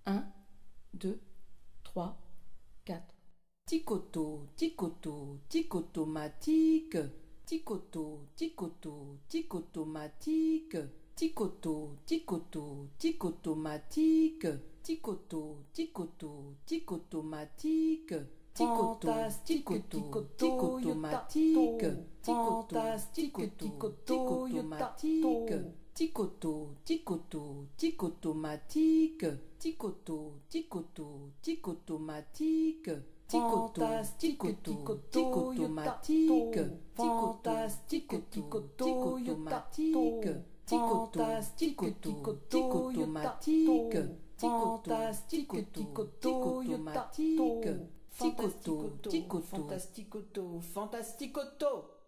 1, 2, 3, 4. Ticoto, ticoto, ticotomatique. Ticoto, ticoto, ticotomatique. Ticoto, ticoto, ticotomatique. Ticoto, ticoto, ticotomatique. Ticoto, ticoto, ticotomatique. Ticoto, ticotomatique. Ticoto, ticoto, ticotomatique. Ticoto, ticoto, ticotomatique. Ticoto, ticoto, ticotomatique. Ticoto, ticoto, ticotomatique. Ticoto, ticoto, ticotomatique. Ticoto, ticoto, ticotomatique. Ticoto, ticoto, fantasticoto, fantasticoto.